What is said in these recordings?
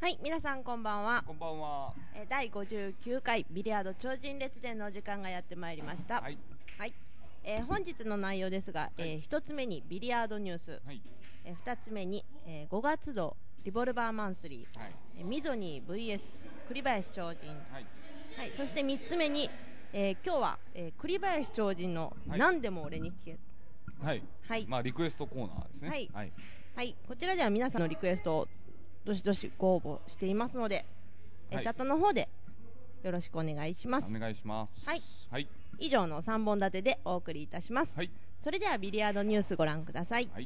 はい、皆さんこんばんは。 こんばんは。 第59回ビリヤード超人列伝の時間がやってまいりました。 はい。 はい。本日の内容ですが、 はい 1つ目にビリヤードニュース、 はい。 2つ目に、5月度リボルバーマンスリー、 はい。 ミゾニー VS 栗林超人、 はい。 はい、そして3つ目に、今日は、栗林超人のはい何でも俺に聞け、 はい。 はい、 まあリクエストコーナーですね。 はい、 はい。 はい、こちらでは皆さんのリクエストをどしどしご応募していますので、 はい、 チャットの方でよろしくお願いします。 お願いします。 はい。 はい。 以上の3本立てでお送りいたします。 はい。 それではビリヤードニュースご覧ください。 はい。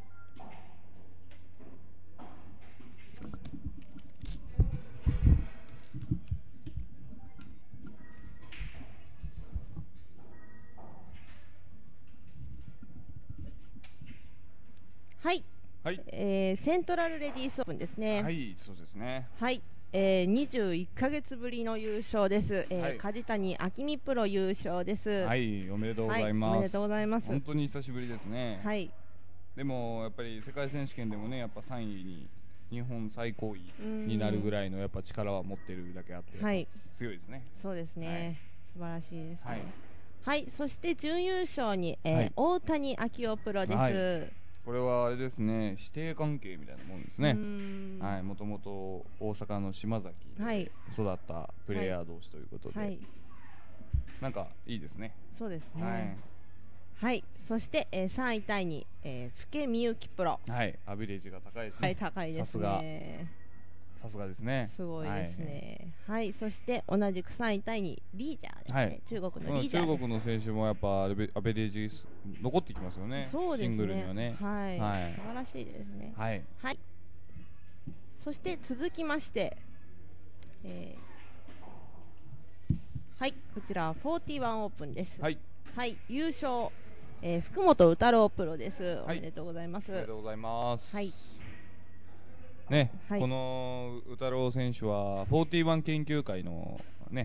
はい。 はい。 セントラルレディースオープンですね。 はい、そうですね。 はい。21ヶ月ぶりの優勝です。 はい、 梶谷明美プロ優勝です。 はい、おめでとうございます。 はい、おめでとうございます。 本当に久しぶりですね。 はい。 でもやっぱり世界選手権でもね、やっぱ3位に日本最高位になるぐらいのやっぱ力は持ってるだけあって、はい、強いですね。 そうですね。はい、素晴らしいですね。 はい。 はい、そして準優勝に、 はい、 大谷昭夫プロです。はい、 これはあれですね、師弟関係みたいなもんですね。はい、もともと大阪の島崎で育ったプレイヤー同士ということで、はい、なんかいいですね。 そうですね。 はい。 はい、そして、3位タイに、福美幸プロ。 はい、アベレージが高いですね。 はい、高いですね。 さすがですね。 すごいですね。はい、はい、そして同じく3位タイにリージャーですね。はい、中国のリージャーです。 中国の選手もやっぱアベレージ残ってきますよね。 そうですね。 シングルにはね。 はい。はい、素晴らしいですね。 はい。 はい。そして続きまして、はい、こちら41オープンです。 はい。 はい、優勝、福本宇太郎プロです。おめでとうございます。 おめでとうございます。 はい。 ね、はい、この宇太郎選手は41研究会のね、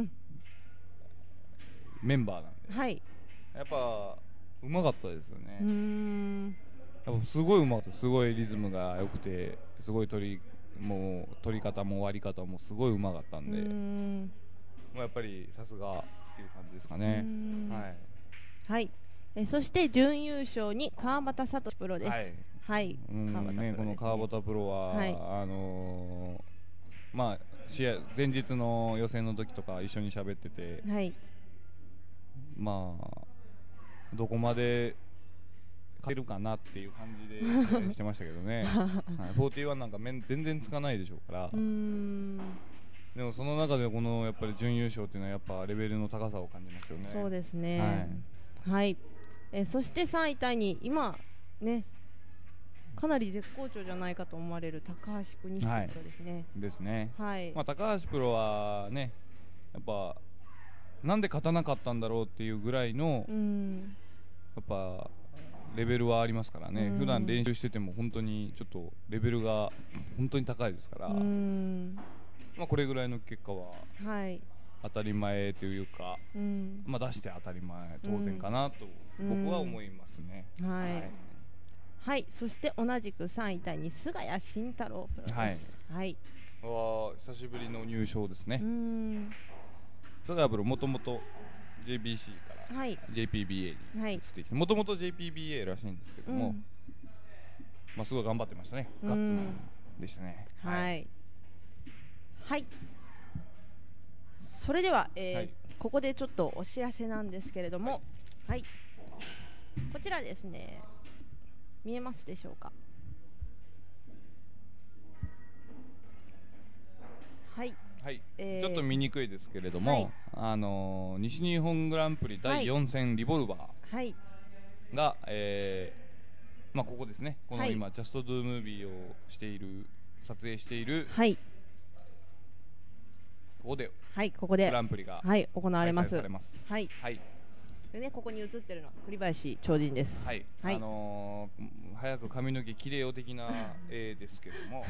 メンバーなんで、はい、やっぱうまかったですよね。やっぱすごいうまかった。すごいリズムが良くて、すごい取り方も割り方もすごいうまかったんで、もうやっぱりさすがっていう感じですかね。 はい。そして準優勝に川端聡プロです。はい。はい、 この川端プロは、はい、まあ試合前日の予選の時とか一緒に喋ってて、はい、まあどこまで勝てるかなっていう感じでしてましたけどね。はい、41なんか全然つかないでしょうから。でもその中でこのやっぱり準優勝っていうのはやっぱレベルの高さを感じますよね。そうですね。 はい。そして3位タイに今ね。かなり絶好調じゃないかと思われる高橋邦彦プロですね。はい、 ですね。 はい。 まあ高橋プロはね、やっぱなんで勝たなかったんだろうっていうぐらいのやっぱレベルはありますからね。普段練習してても本当にちょっとレベルが本当に高いですから。まあこれぐらいの結果は当たり前というか、まあ出して当たり前当然かなと僕は思いますね。はい。 はい、そして同じく3位タイに菅谷慎太郎プロです。はい。はい。 久しぶりの入賞ですね。菅谷プロもともと JBC から、はい、JPBA に移ってきて、もともと JPBA らしいんですけども、まあすごい頑張ってましたね。ガッツマンでしたね。 はい。はい。それでは、はい、ここでちょっとお知らせなんですけれども、はい。こちらですね。見えますでしょうか。はい、 はい、ちょっと見にくいですけれども、はい、西日本グランプリ第4戦リボルバーが、まあ、ここですね、この今、はい、ジャストドゥムービーをしている撮影している、はい、ここでグランプリが、 はい、行われます。 開催されます。 はい、はい。でね、ここに映ってるのは栗林超人です。はい。はい、 早く髪の毛切れよ的な絵ですけども、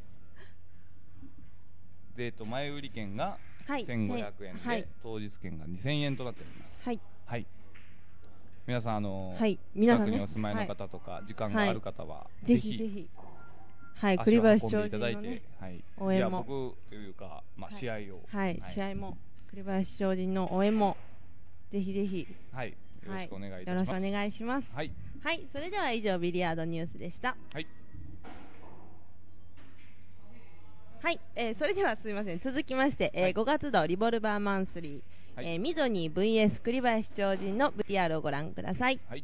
前売り券が1500円で、はい、当日券が2000円となっております。はい。はい。皆さん、はい、近くにお住まいの方とか、時間がある方は、ぜひはい、栗林足を運んでいただいて、 超人のね、 はい、 応援も、 いや僕というか、まあ、試合を、 はい、試合も栗林超人の応援もぜひぜひ、 はい、よろしくお願いいたします。 よろしくお願いします。 はい、 はい、それでは以上ビリヤードニュースでした。 はい。 はい、それではすみません、続きまして、5月度リボルバーマンスリー、はい、ミゾニー VS 栗林超人の VTR をご覧ください。はい。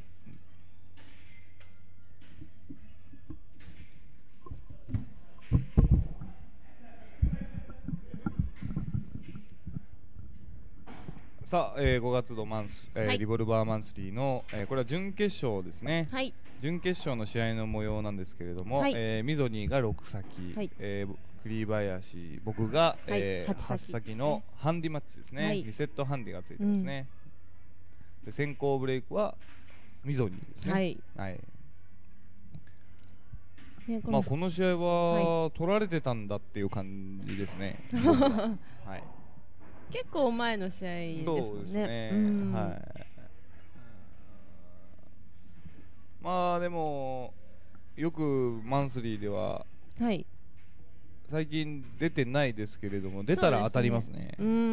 さあ、5月度はい、リボルバーマンスリーの、これは準決勝ですね、はい、準決勝の試合の模様なんですけれども、はい、ミゾニーが6先、はい、栗林、僕が、8先のハンディマッチですね、はい、2セットハンディがついてますね、で先行ブレイクはミゾニーですね。はい、はい、まあ、この試合は、取られてたんだっていう感じですね。はい、 結構前の試合ですもんね。そうですね、はい、 まあでもよくマンスリーでは、はい、最近出てないですけれども、出たら当たりますね。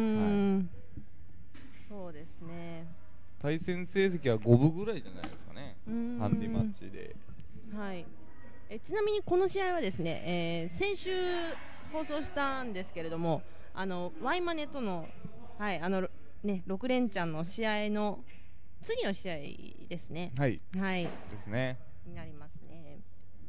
そうですね。 対戦成績は5分ぐらいじゃないですかね、ハンディマッチで。 はい。ちなみにこの試合はですね、先週放送したんですけれども、ワイマネとの、はい、ね、6連チャンの試合の次の試合ですね。 はい。はい。ですね。 になりますね。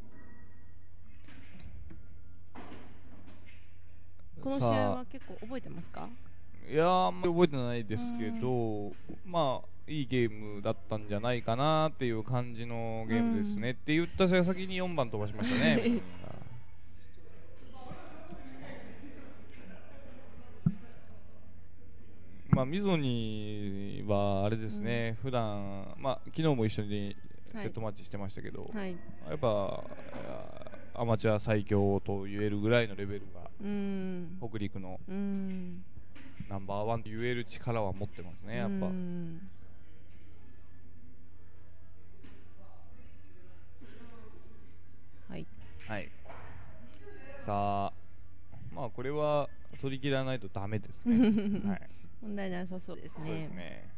この試合は結構覚えてますか？ いやあんまり覚えてないですけど、まあいいゲームだったんじゃないかなっていう感じのゲームですねって言った先に4番飛ばしましたね。まあ、ミゾニはあれですね、普段、まあ、昨日も一緒にセットマッチしてましたけど、はい、やっぱアマチュア最強と言えるぐらいのレベルが、北陸のナンバーワンと言える力は持ってますね、やっぱ。はい、はい、さあ、まあこれは取り切らないとダメですね。はい、 問題なさそうですね。そうですね。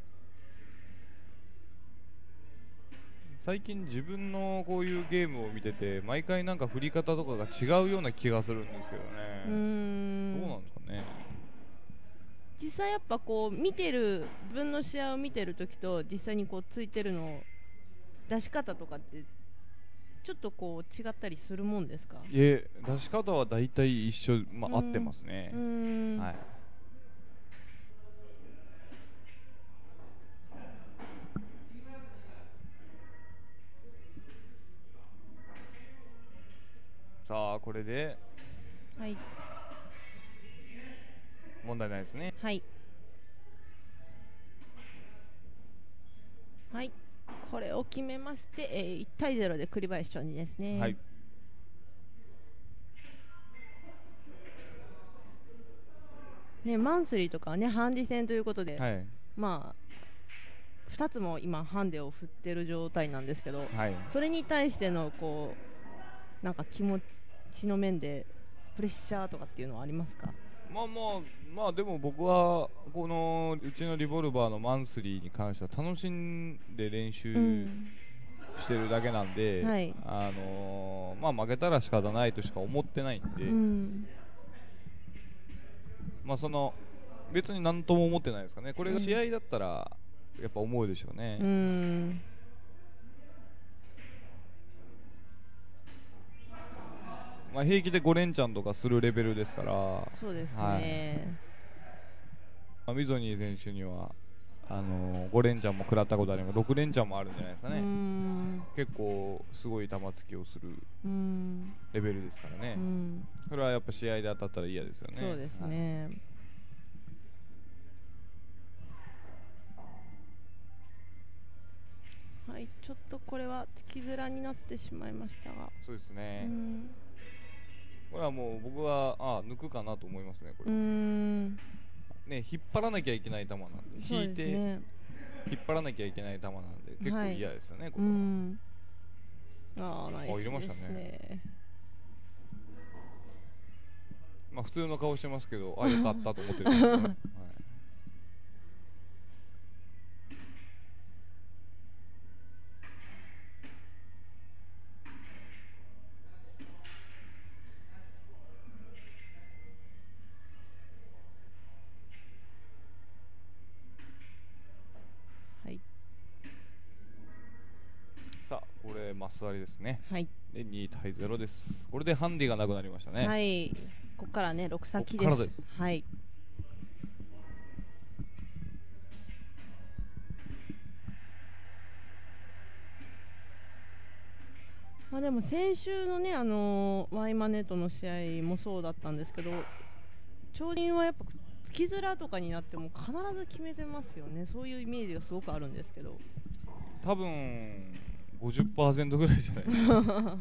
最近自分のこういうゲームを見てて毎回なんか振り方とかが違うような気がするんですけどね。どうなんですかね。 実際やっぱこう見てる自分の試合を見てるときと実際にこうついてるの出し方とかってちょっとこう違ったりするもんですか？ 出し方は大体一緒、まあ、合ってますね。はい。さあこれで、はい、問題ないですね。 はい、はい、これを決めまして、1対0で栗林超人ですね。はい、ね、マンスリーとかはねハンディ戦ということで、はい、まあ2つも今ハンデを振ってる状態なんですけど、はい、それに対してのこうなんか気持ちの面でプレッシャーとかっていうのはありますか？ まあでも僕はこのうちのリボルバーのマンスリーに関しては楽しんで練習してるだけなんで、はい、まあ負けたら仕方ないとしか思ってないんで、まあその別に何とも思ってないですかね。これが試合だったらやっぱ思うでしょうね。まあ、平気で5連チャンとかするレベルですから。 そうですね。 はい、ミゾニー選手には5連チャンも食らったことあります。6連チャンもあるんじゃないですかね。結構すごい球突きをするレベルですからね。それはやっぱ試合で当たったら嫌ですよね。 そうですね。はい、ちょっとこれは突きづらになってしまいましたが。 そうですね。これはもう僕は抜くかなと思いますね。これね、引っ張らなきゃいけない球なんで、引いて引っ張らなきゃいけない球なんで結構嫌ですよね。これは。 ナイスですね。 入れましたね。 普通の顔してますけど、よかったと思ってるんですけど、ね。はいさあ、これマス割りですね。 はい。 で2対0です。これでハンディがなくなりましたね。 はい。ここからね6先です。 ここからです。 はい。まあでも先週のねワイマネとの試合もそうだったんですけど、超人はやっぱ突き面とかになっても必ず決めてますよね。そういうイメージがすごくあるんですけど。 多分50% ぐらいじゃないですか。はい、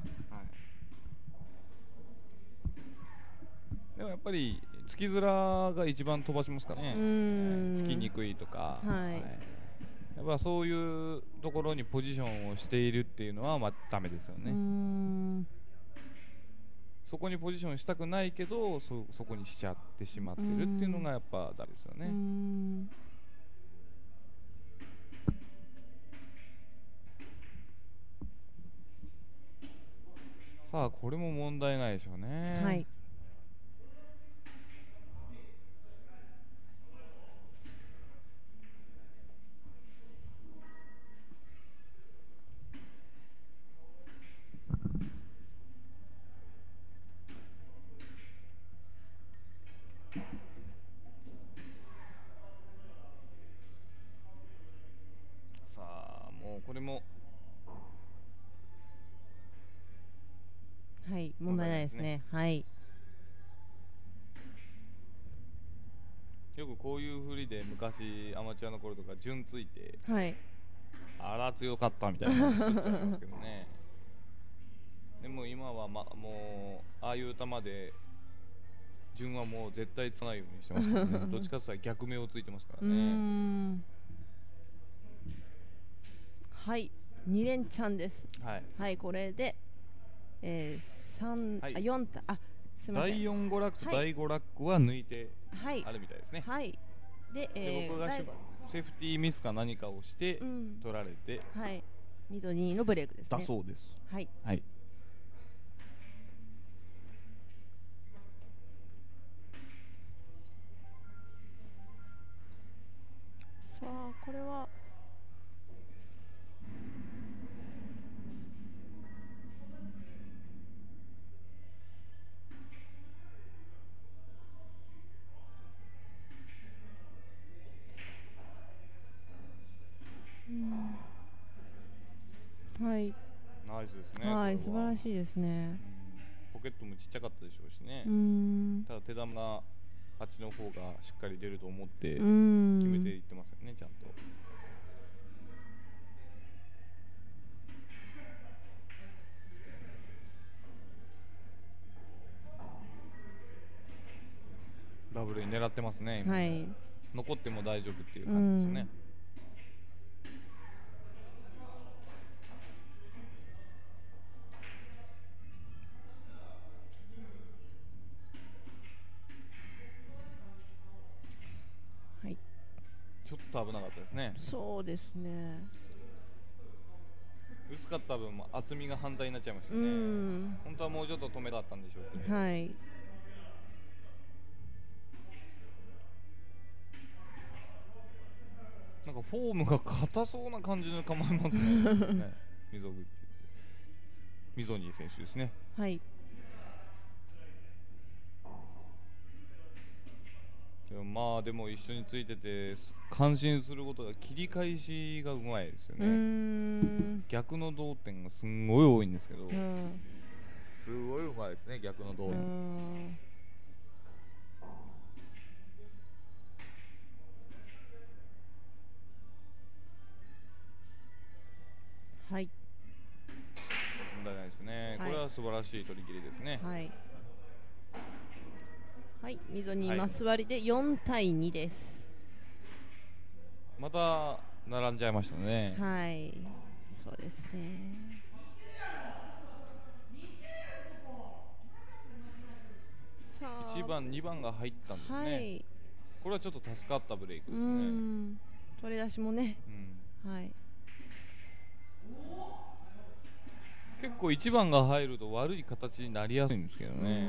でもやっぱり突き面が一番飛ばしますからね。突きにくいとか、 はいやっぱそういうところにポジションをしているっていうのはダメですよね。そこにポジションしたくないけどそこにしちゃってしまってるっていうのがやっぱダメですよね。さあこれも問題ないでしょうね。はい。さあもうこれもはい問題ないですね。はい。 よくこういう振りで昔アマチュアの頃とか順ついて、はい、あら強かったみたいなの作っちゃいますけどね。でも今は、もうああいう球で順はもう絶対つかないようにしてますからね。どっちかというと逆目をついてますからね。 はい2連チャンです。はい、はい、これで、3、はい、4すみません。 第4娯楽と第5ラックは抜いてあるみたいですね。 はい、 で僕がセーフティーミスか何かをして取られて、 はい、2のブレイクですね。 だそうです。はい、はい、 さあこれははい、 ナイスですね。 はい、素晴らしいですね。 ポケットもちっちゃかったでしょうしね。ただ手玉があっちの方がしっかり出ると思って決めていってますよね、ちゃんと。ダブルに狙ってますね、今。はい、残っても大丈夫っていう感じですよね。はい、ちょっと危なかったですね。 そうですね。 薄かった分厚みが反対になっちゃいましたね。本当はもうちょっと止めだったんでしょうけど。はい。なんかフォームが硬そうな感じの構えますね。溝ニ選手ですね。はい。でも一緒についてて感心することが切り返しがうまいですよね。逆の同点がすんごい多いんですけど、すごいうまいですね、逆の同点。はい、問題ないですね。これは素晴らしい取り切りですね。はい、 はい、溝にマス割りで4対2です。 また並んじゃいましたね。 はい、そうですね。さ 1番、2番が入ったんですね、はい、これはちょっと助かったブレイクですね。 取り出しもね、はい、 結構1番が入ると悪い形になりやすいんですけどね。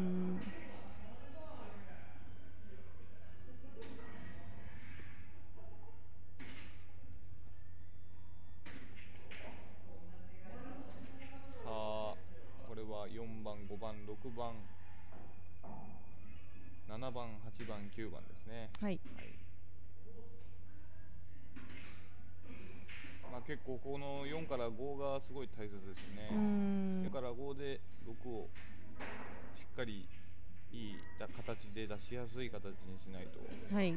さあこれは4番、5番、6番、7番、8番、9番ですね。 はい、はい、 まあ、結構この4から5がすごい大切ですよね。4から5で6をしっかりいい形で出しやすい形にしないと。 はい、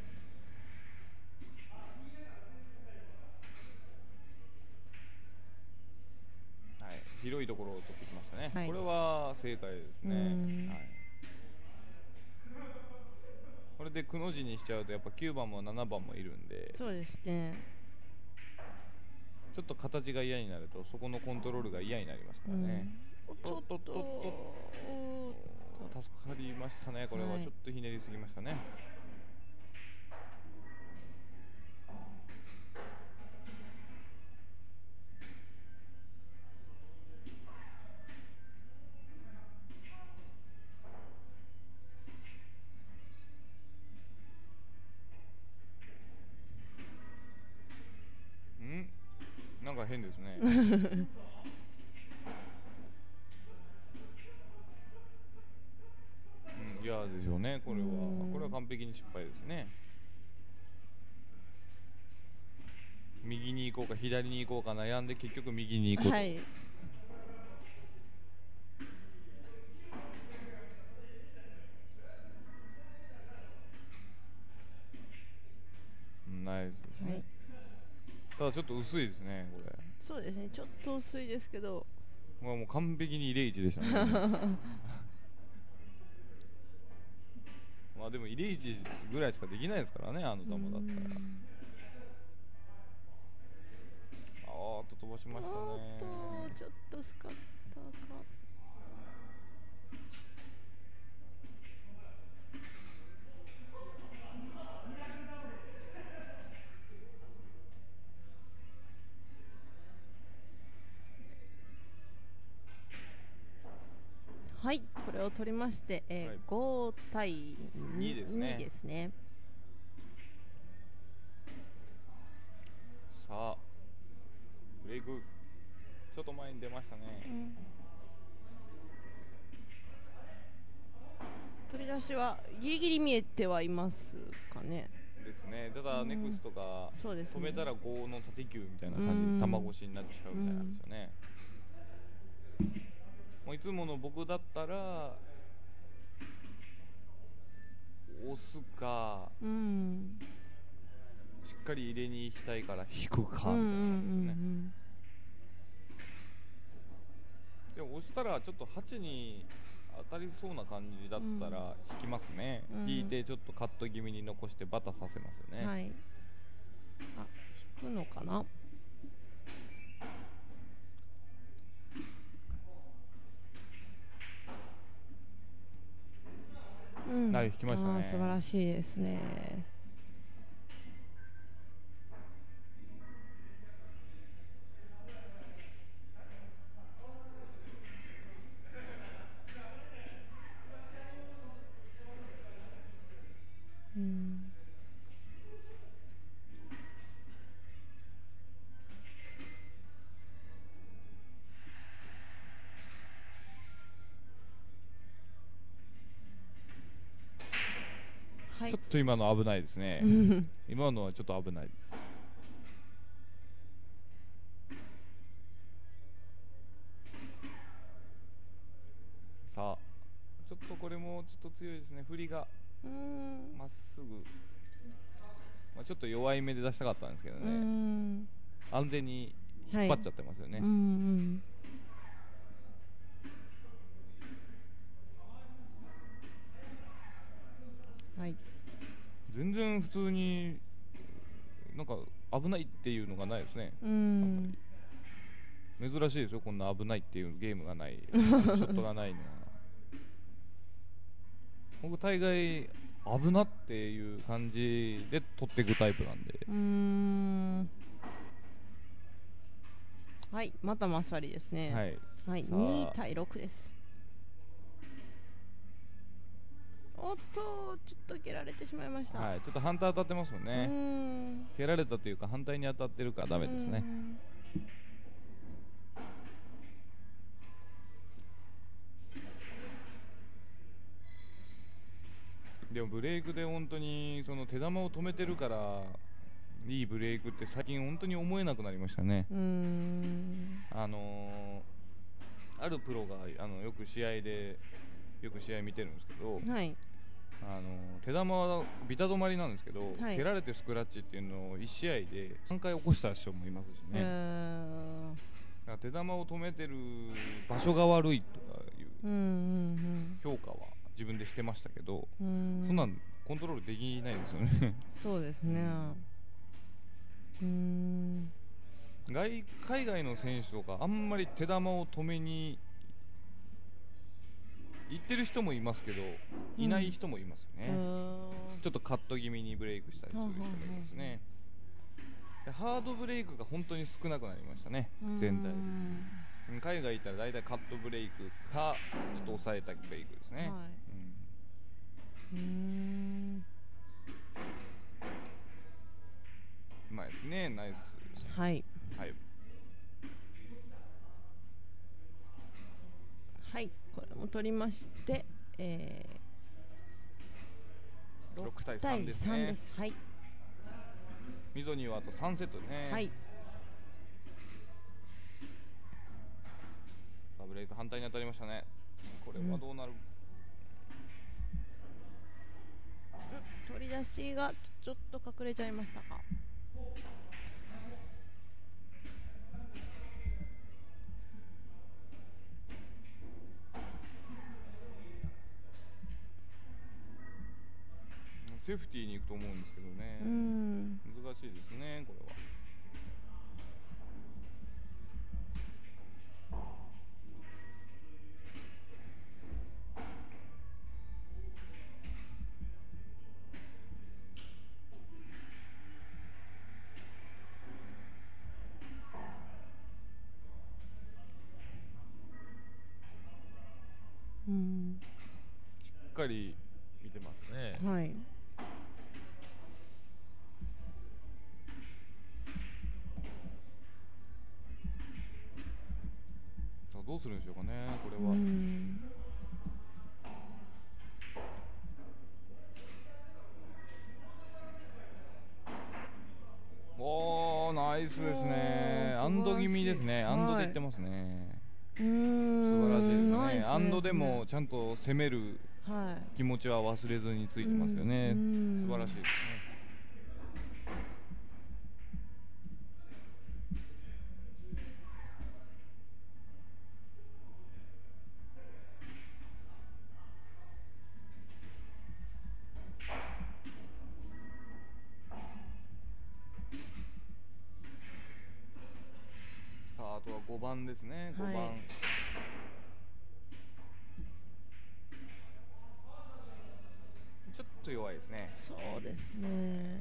はい、広いところを取ってきましたね、はい、これは正解ですね、はい、これでくの字にしちゃうとやっぱ9番も7番もいるんで、 そうですね、 ちょっと形が嫌になるとそこのコントロールが嫌になりますからね。 ちょっと助かりましたね。これはちょっとひねりすぎましたね、なんか変ですね嫌ですよね、これは完璧に失敗ですね。右に行こうか左に行こうか悩んで結局右に行こうと、はい、ナイスですね、はい、ただちょっと薄いですねこれ。 そうですね、ちょっと薄いですけど、 もう完璧に入れ位置でしたねまあでも入れ位置ぐらいしかできないですからね、あの球だったら。飛ばしましたね。 ちょっとスカッターか。はい、これを取りまして、はい、5対2ですね。2ですね。 さあブレイクちょっと前に出ましたね、 取り出しはギリギリ見えてはいますかね。 ですね。ただネクストが止めたら5の縦球みたいな感じで玉越しになっちゃうみたいなんですよね。もういつもの僕だったら押すか、しっかり入れに行きたいから引くかみたいな感じですね。でも押したらちょっと8に当たりそうな感じだったら引きますね、引いてちょっとカット気味に残してバタさせますよね。 はい、あ、引くのかな。 はい、引きましたね。 素晴らしいですね。 ちょっと今の危ないですね今のはちょっと危ないです。さあちょっとこれもちょっと強いですね、振りがまっすぐ、まあ、ちょっと弱い目で出したかったんですけどね、安全に引っ張っちゃってますよね、 はい、 全然普通になんか危ないっていうのがないですね。あんまり珍しいですよ、こんな危ないっていうゲームがないショットがないのは。 僕大概危なっていう感じで取っていくタイプなんで。 はい、またマッサリですね。 はい、 はい、2対6です。おっと、ちょっと蹴られてしまいました。 はい、ちょっと反対当たってますもんね。蹴られたというか反対に当たってるからダメですね。でもブレイクで本当にその手玉を止めてるからいいブレイクって最近本当に思えなくなりましたね。あるプロがよく試合見てるんですけど、 はい、 手玉はビタ止まりなんですけど、蹴られてスクラッチっていうのを1試合で3回起こした人もいますしね。だから手玉を止めてる場所が悪いとかいう評価は自分でしてましたけど、そんなんコントロールできないですよね。 そうですね。 海外の選手とかあんまり手玉を止めに行ってる人もいますけど、いない人もいますよね。ちょっとカット気味にブレイクしたりする人もいますね。ハードブレイクが本当に少なくなりましたね、全体。海外行ったら大体カットブレイクかちょっと抑えたブレイクですね。うまいですね、ナイス。 はい、 はいはい、これも取りまして、 6対3ですね。 はい、 溝にはあと3セットね。 はい、 ブレイク反対に当たりましたね。これはどうなる、 取り出しがちょっと隠れちゃいましたか。 セーフティーに行くと思うんですけどね。難しいですね、これは。しっかり見てますね。 はい。 さあどうするんでしょうかね、これは。おー、ナイスですね。アンド気味ですね。アンドでいってますね。素晴らしいですね。アンドでもちゃんと攻める気持ちは忘れずについてますよね。素晴らしいですね。さあ、あとは5番ですね。5番、ちょっと弱いですね。 そうですね。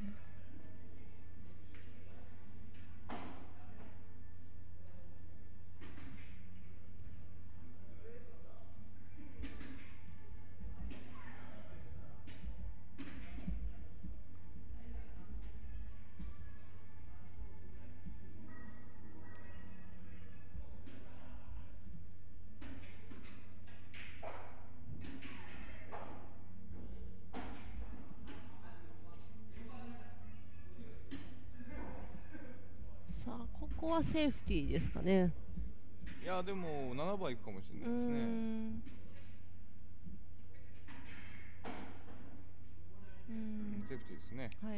さあ、ここはセーフティーですかね。 いや、でも7番いくかもしれないですね。セーフティーですね。 はい。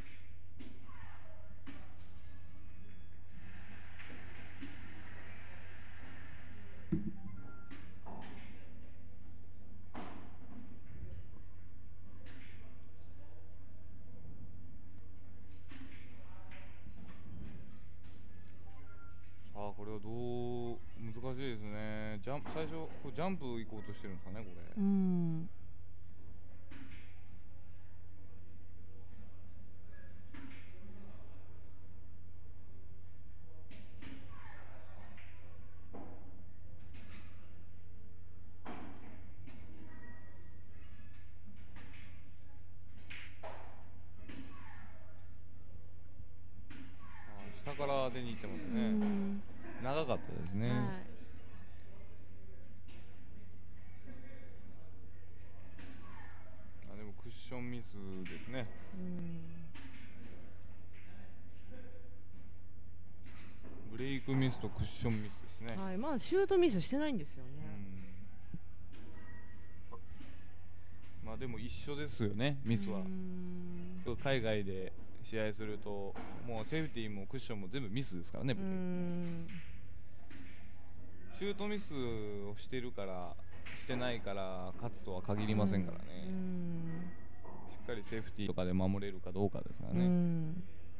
さあ、これは難しいですね。最初ジャンプ行こうとしてるんですかね、これ。 から手に入ってますね。長かったですね。でもクッションミスですね。ブレイクミスとクッションミスですね。 はい、まあシュートミスしてないんですよね。 まあでも一緒ですよね、ミスは。海外で試合するともうセーフティーもクッションも全部ミスですからね。シュートミスをしてるからしてないから勝つとは限りませんからね。しっかりセーフティーとかで守れるかどうかですからね。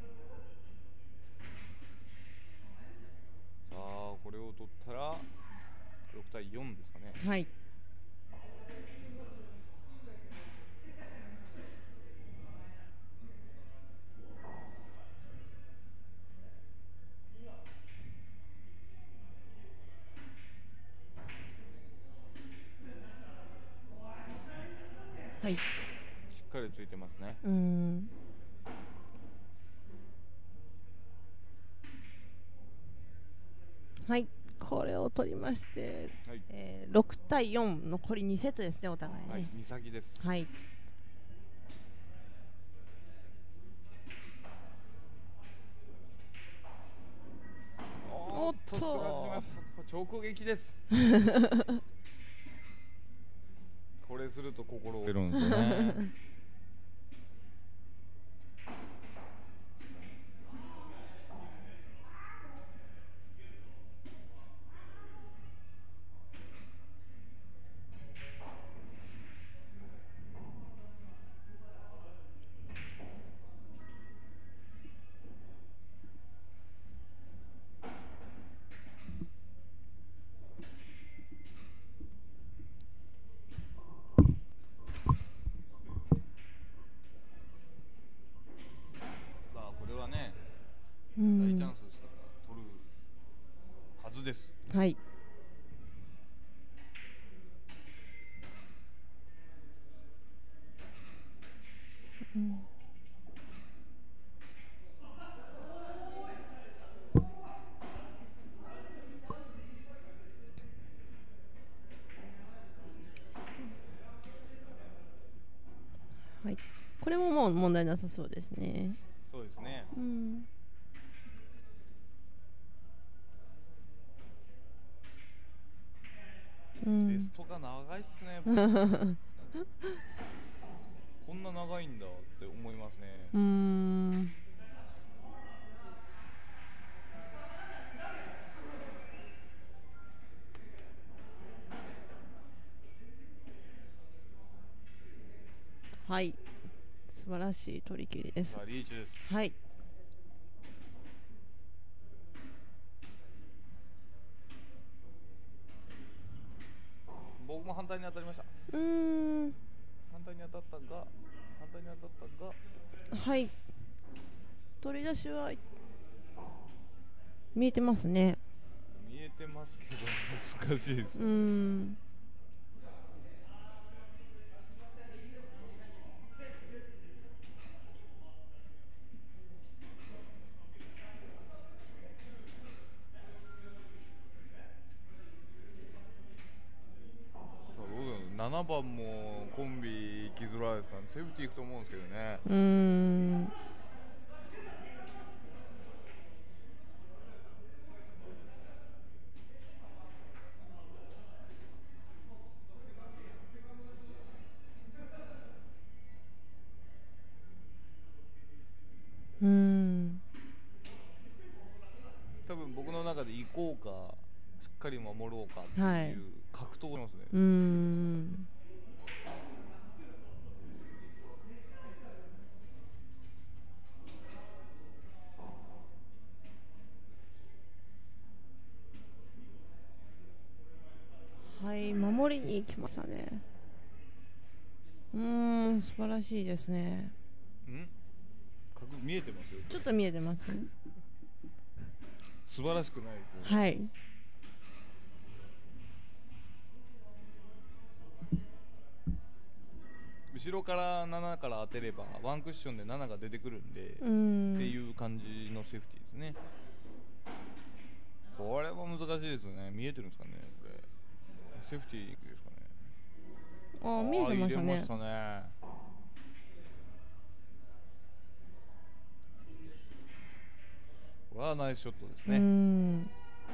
さあこれを取ったら6対4ですかね。 はい。はい、しっかりついてますね。 はい、これを取りまして、はい、6対4、残り2セットですね、お互いね。はい、 2先です。 はい。 おっと直撃ですこれすると心折れるんですよね大チャンスですから取るはずです。 はい。はい、これももう問題なさそうですね。 そうですね。ベストが長いっすねこんな長いんだって思いますね。 はい、素晴らしい取り切りです。 リーチです。 はい。 僕も反対に当たりました。反対に当たったがはい、取り出しは見えてますね。 見えてますけど難しいです。7番もコンビ行きづらいですから、ね、セーフティー行くと思うんですけどね。多分僕の中で行こうかしっかり守ろうかっていう格闘しますね。 はい、守りに行きましたね。素晴らしいですね。 見えてますよ。 ちょっと見えてますね。 素晴らしくないですよね。 はい。 後ろから7から当てればワンクッションで7が出てくるんでっていう感じのセーフティーですね。 これも難しいですよね。見えてるんですかね、これ。セーフティーですかね。 見えてましたね。 入れましたね。これはナイスショットですね。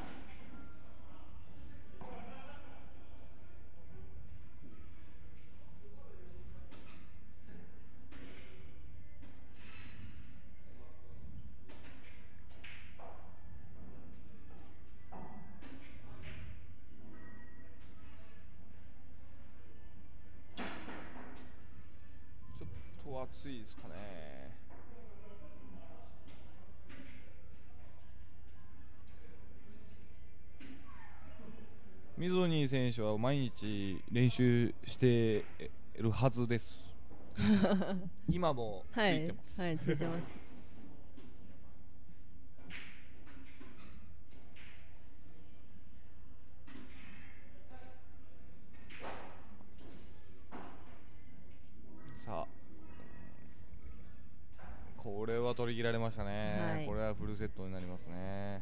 ちょっと暑いですかね。ミゾニー選手は毎日練習してるはずです。今もついてます。 はい、ついてます。 さあ、これは取り切られましたね。これはフルセットになりますね。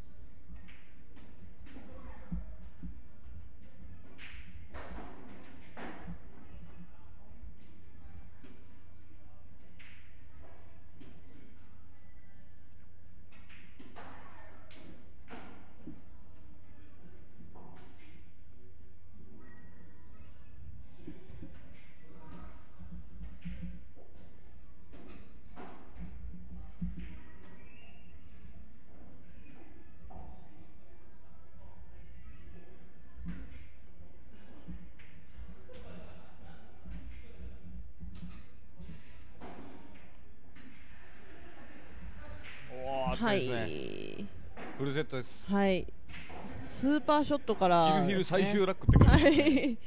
はい、フルセットです。 はい、スーパーショットから、 ヒルヒル最終ラックって感じですね。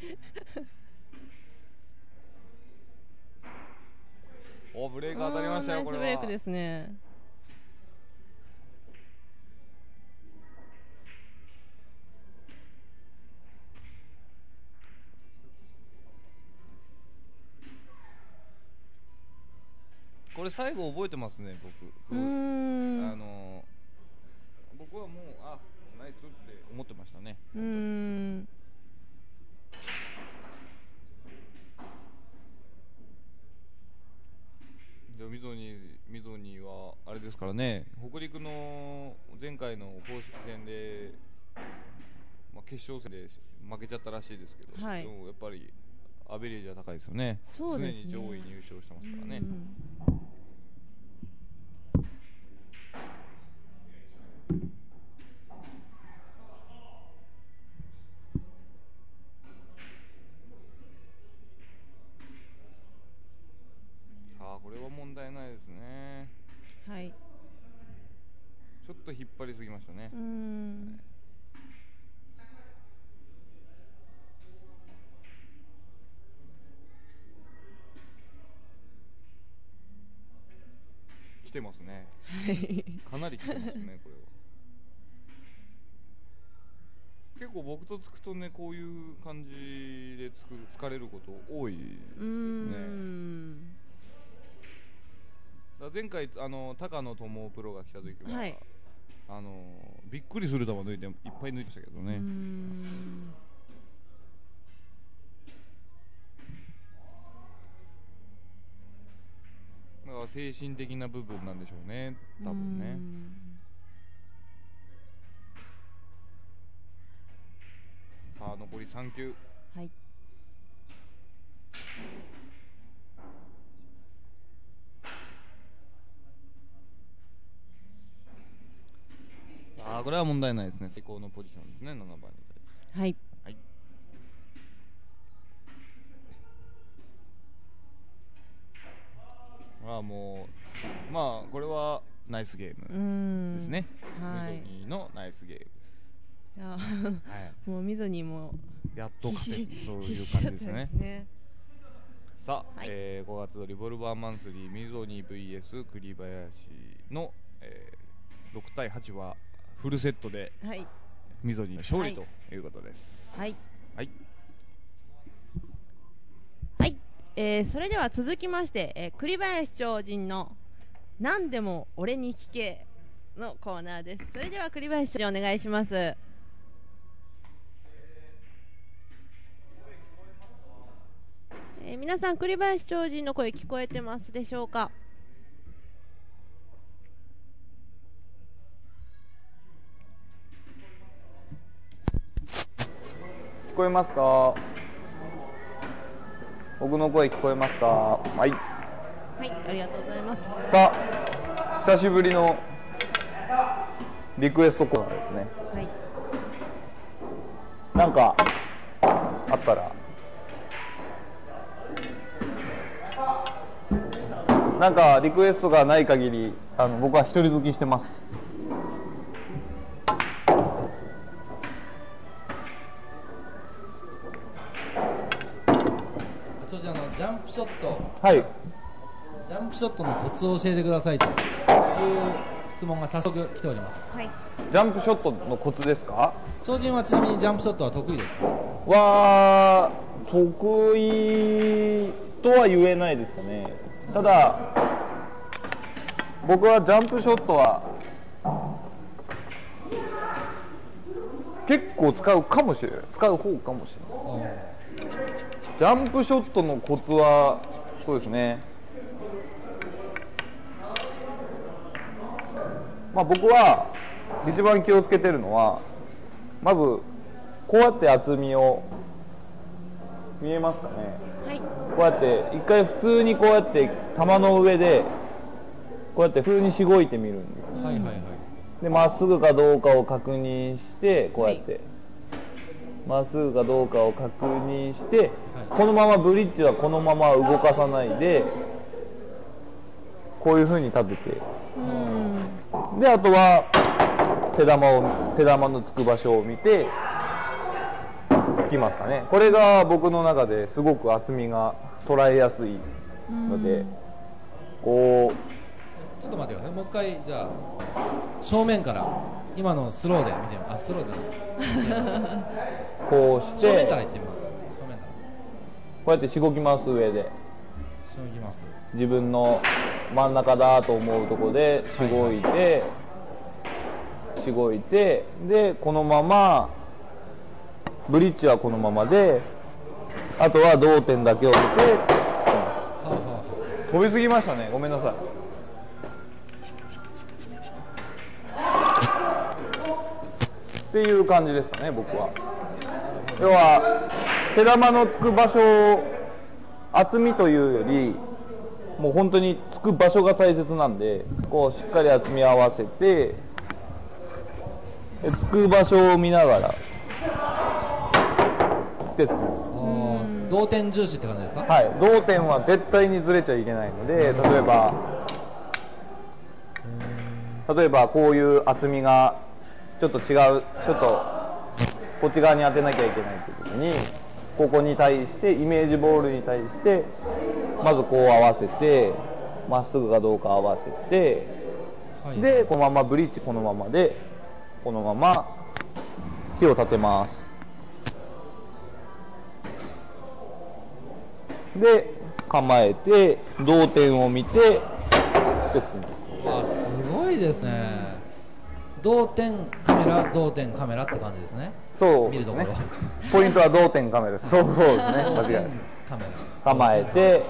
ブレーク当たりましたよ。これはナイスブレークですね。 これ最後覚えてますね、僕はもうナイスって思ってましたね。ミゾニーはあれですからね、北陸の前回の公式戦で、決勝戦で負けちゃったらしいですけど、でもやっぱりアベレージは高いですよね。常に上位入賞してますからね。これは問題ないですね。 はい。 ちょっと引っ張りすぎましたね。来てますね。かなり来てますね、これは。結構僕とつくとね、こういう感じで疲れること多いですね。前回高野智プロが来た時は、びっくりする球抜いていっぱい抜いてましたけどね。だから精神的な部分なんでしょうね、多分ね。さあ残り3球。 はい。 これは問題ないですね。最高のポジションですね、7番に対して。 はい。 はい。もうこれはナイスゲームですね。ミゾニーのナイスゲームです。 いやもうミゾニーもやっと勝てる、そういう感じですね。さあ、5月のリボルバーマンスリーミゾニー VS 栗林の、6対8はフルセットで、ミゾニーの勝利ということです。 はい。 はいはい。それでは続きまして、栗林超人の何でも俺に聞けのコーナーです。それでは栗林お願いします。皆さん、栗林超人の声聞こえてますでしょうか？ 聞こえますか？僕の声聞こえますか？はい。 はい、ありがとうございます。さあ、久しぶりのリクエストコーナーですね。 はい。 なんかあったら、なんかリクエストがない限り、僕は一人好きしてます。 ジャンプショット、 はい、 ジャンプショットのコツを教えてくださいという質問が早速来ております。 はい、 ジャンプショットのコツですか？ 超人はちなみにジャンプショットは得意ですか？ は得意とは言えないですかね。ただ僕はジャンプショットは結構使う方かもしれない。ジャンプショットのコツはそうですね、僕は一番気をつけてるのは、まずこうやって厚みを見えますかね、 はい、 こうやって一回普通にこうやって球の上でこうやって普通にしごいてみるんです、 はいはいはい、 でまっすぐかどうかを確認してこうやって、まっすぐかどうかを確認して、このままブリッジはこのまま動かさないでこういう風に立てて、であとは手玉のつく場所を見てつきますかね。これが僕の中ですごく厚みが捉えやすいので、こうちょっと待ってください。もう一回じゃあ正面から今のスローで見てみます。スローでこうして正面からいってみます。正面からこうやってしごきます。上でしごきます。 自分の真ん中だと思うところでしごいて、しごいて、でこのままブリッジはこのままで、あとは同点だけを見てつけます。飛びすぎましたね、ごめんなさい。っていう感じですかね、僕は。要は手玉のつく場所、厚みというよりもう本当につく場所が大切なんで、こうしっかり厚み合わせて、つく場所を見ながらでつく。 同点重視って感じですか？ はい、同点は絶対にずれちゃいけないので、例えばこういう厚みがちょっと違う、ちょっとこっち側に当てなきゃいけないという時に、ここに対してイメージボールに対してまずこう合わせて、まっすぐかどうか合わせて、でこのままブリッジこのままでこのまま手を立てます。で構えて同点を見てでつきます。 すごいですね。同点カメラ同点カメラって感じですね。 そうですね、見るところポイントは同点カメラ。そうですね、間違いない。構えて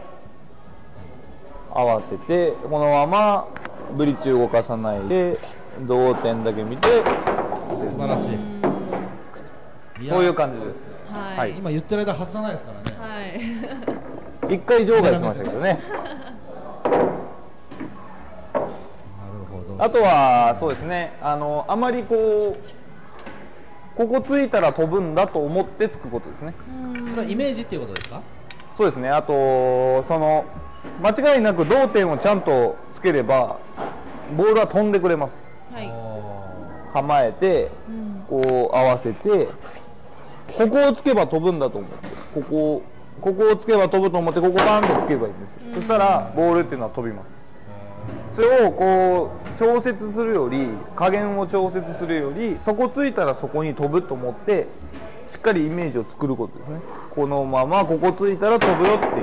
合わせてこのままブリッジ動かさないで同点だけ見て、 素晴らしい。 こういう感じです。 はい、 今言ってる間外さないですからね。 はい、 一回場外しましたけどね。なるほど。 あとはそうですね、あまりこついたら飛ぶんだと思ってつくことですね。 それはイメージっていうことですか？ そうですね。あと間違いなく同点をちゃんとつければボールは飛んでくれます。 はい、 構えてこう合わせて、ここをつけば飛ぶんだと思って、ここをつけば飛ぶと思って、ここバンとつけばいいんですよ。そしたらボールっていうのは飛びます。それをこう調節するより、加減を調節するより、そこついたらそこに飛ぶと思ってしっかりイメージを作ることですね。このままここついたら飛ぶよっていう。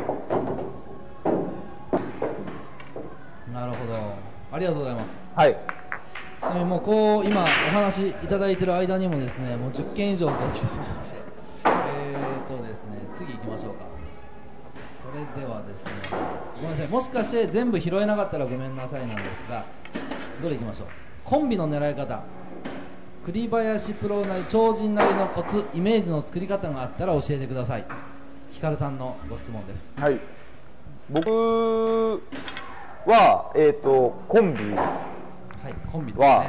なるほど、ありがとうございます。 はい。 ちなみにもうこう今お話いただいてる間にもですね、もう10件以上起きてしまいまして、ですね、次行きましょうか。それではですね、ごめんなさい、もしかして全部拾えなかったらごめんなさいなんですが、どれ行きましょう。コンビの狙い方、栗林プロなり超人なりのコツ、イメージの作り方があったら教えてください。ヒカルさんのご質問です。 はい、僕は、コンビは、 コンビですね、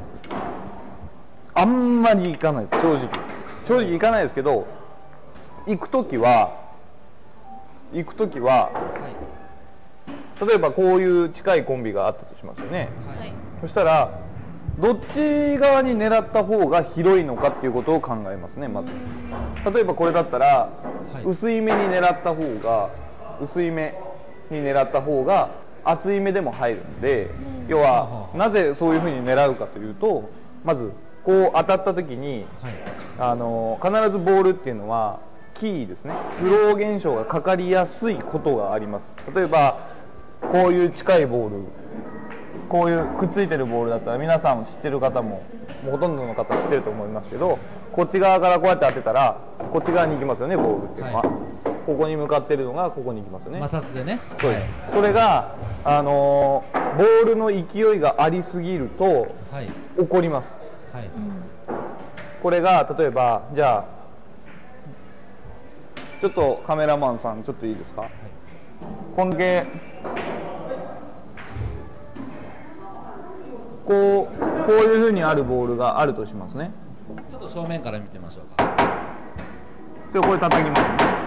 あんまり行かないです。正直行かないですけど、行くときは、例えばこういう近いコンビがあったとしますよね、はい、そしたらどっち側に狙った方が広いのかっていうことを考えますね。まず例えばこれだったら、はい、薄い目に狙った方が厚い目でも入るんで、要はなぜそういうふうに狙うかというと、まずこう当たった時に、はい、必ずボールっていうのはキーですね、スロー現象がかかりやすいことがあります。例えばこういう近いボール、こういうくっついてるボールだったら皆さん知ってる方もほとんどの方知ってると思いますけど、こっち側からこうやって当てたらこっち側に行きますよね、ボールっていうのは、はい、ここに向かってるのがここに行きますよね、 摩擦でね、 はい、それが、ボールの勢いがありすぎると、はい、起こります、はい、これが例えばじゃあちょっとカメラマンさんちょっといいですか、はい、こんだけこういうふうにあるボールがあるとしますね。 ちょっと正面から見てみましょうか。 でこれ叩きますね。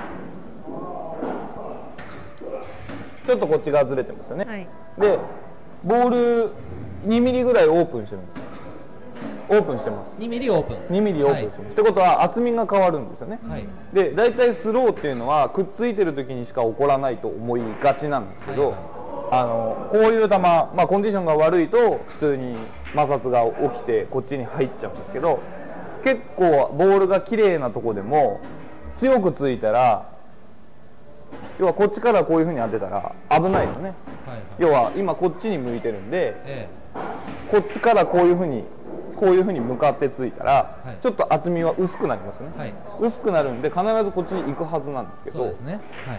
ちょっとこっち側ずれてますよね、はい、でボール2ミリぐらいオープンしてるんです。オープンしてます。 2ミリオープン。 2ミリオープンしてます、はい、ってことは厚みが変わるんですよね、はい、で大体スローっていうのはくっついてる時にしか起こらないと思いがちなんですけど、はいはい、こういう球、コンディションが悪いと普通に摩擦が起きてこっちに入っちゃうんですけど、結構ボールが綺麗なとこでも強くついたら、要はこっちからこういう風に当てたら危ないですね、はいはい、要は今こっちに向いてるんで、こっちからこういう風に向かってついたら、はい、ちょっと厚みは薄くなりますね、はい、薄くなるんで必ずこっちに行くはずなんですけど、そうですね、はい、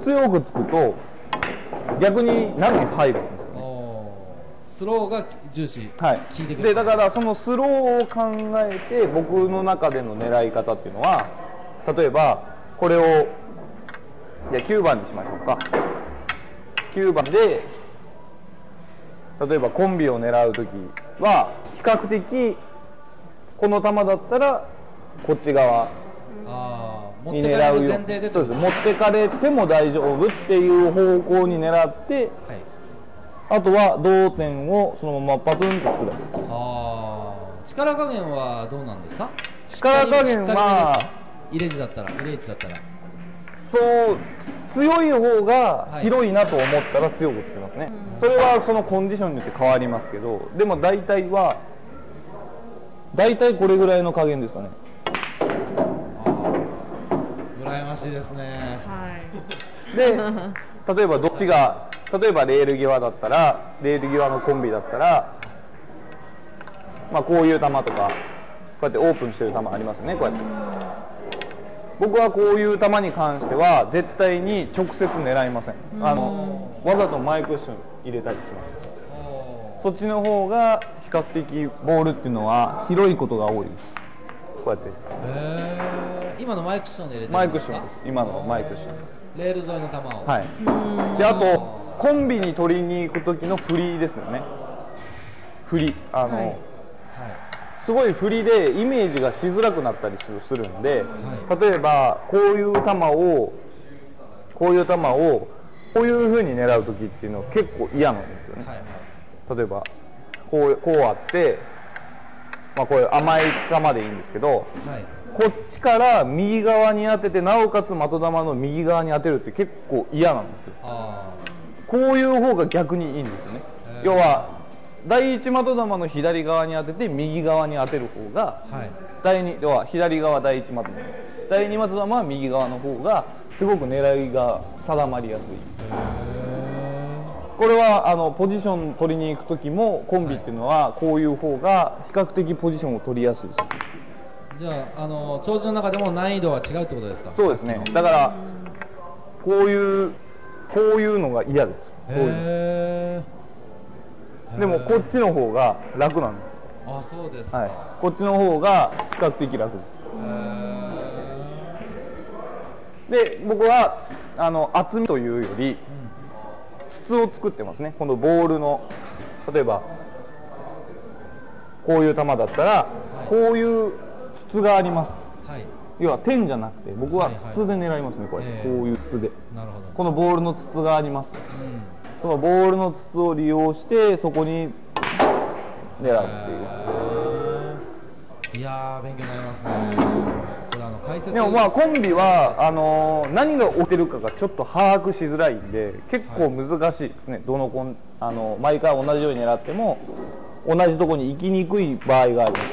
強くつくと逆に中に入るんですよね。 スローが重視、 はい、効いてくる。でだからそのスローを考えて僕の中での狙い方っていうのは、例えばこれをじゃあ9番にしましょうか。9番で例えばコンビを狙うときは比較的この球だったらこっち側に狙うように、そうです、持ってかれても大丈夫っていう方向に狙って、はい、あとは同点をそのままパツンと作る。 力加減はどうなんですか？ 力加減はイレージだったらそう強い方が広いなと思ったら強くつけますね、はい、それはそのコンディションによって変わりますけど、でも大体これぐらいの加減ですかね。 羨ましいですね、はい、 で例えばどっちが、例えばレール際だったら、レール際のコンビだったら、こういう球とかこうやってオープンしてる球ありますね、こうやって。僕はこういう球に関しては絶対に直接狙いません。わざと前クッション入れたりします。そっちの方が比較的ボールっていうのは広いことが多いです。こうやって。 今のマイクッションで入れてるんですか？ マイクッションです。今のマイクッションです。 レール沿いの球を。 はい。であとコンビに取りに行く時の振りですよね。振りすごい振りでイメージがしづらくなったりするんで、はい、例えばこういう球をこういう風に狙う時っていうのは結構嫌なんですよね、はいはい、例えばこうあって、こういう甘い球でいいんですけど、はい、こっちから右側に当ててなおかつ的球の右側に当てるって結構嫌なんですよ。こういう方が逆にいいんですよね。要は第一的球の左側に当てて右側に当てる方が、はい、要は左側第一的球、第二的球は右側の方がすごく狙いが定まりやすい。 これはポジション取りに行く時もコンビっていうのはこういう方が比較的ポジションを取りやすいです。 じゃあ長寿の中でも難易度は違うってことですか？ そうですね。だからこういうのが嫌です。 へー。でもこっちの方が楽なんです。 あ、そうですか。 はい、こっちの方が比較的楽です。で、僕は厚みというより筒を作ってますね。このボールの例えばこういう球だったら、こういう筒があります。はい、要は点じゃなくて僕は筒で狙いますね。これ、こういう筒で。なるほど。このボールの筒があります。そのボールの筒を利用してそこに狙うっていう。 いやー、勉強になりますね。これ解説。 でもまあコンビは何が起きてるかがちょっと把握しづらいんで結構難しいですね。どの毎回同じように狙っても同じところに行きにくい場合がある。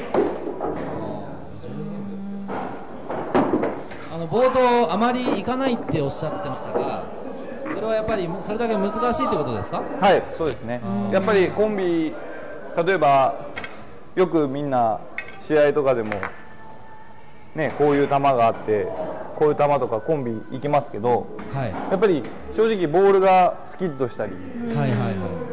冒頭あまり行かないっておっしゃってましたが、それはやっぱりそれだけ難しいってことですか？ はい、そうですね。やっぱりコンビ、例えばよくみんな試合とかでもね、こういう球があってこういう球とかコンビ行きますけど、はい、やっぱり正直ボールがスキッとしたり、はいはいはい、